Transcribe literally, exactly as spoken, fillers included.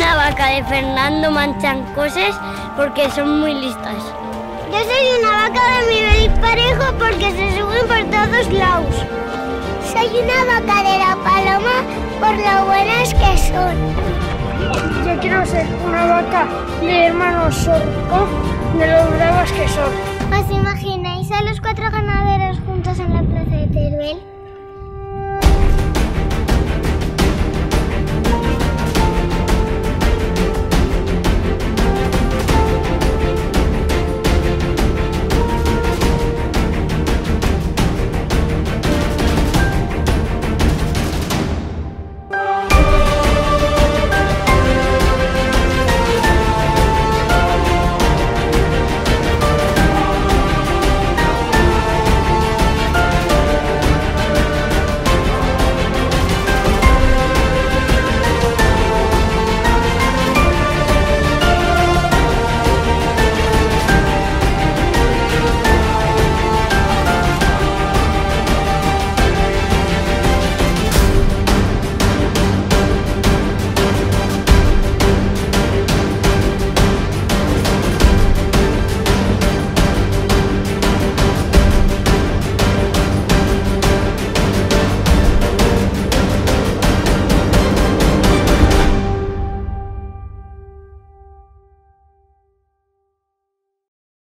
una vaca de Fernando Manchancoses porque son muy listas. Yo soy una vaca de Miguel Parejo porque se suben por todos lados. Soy una vaca de la Paloma por lo buenas que son. Yo quiero ser una vaca de hermanos Sorco, de los bravas que son. ¿Os imagináis a los cuatro ganaderos juntos en la plaza de Teruel?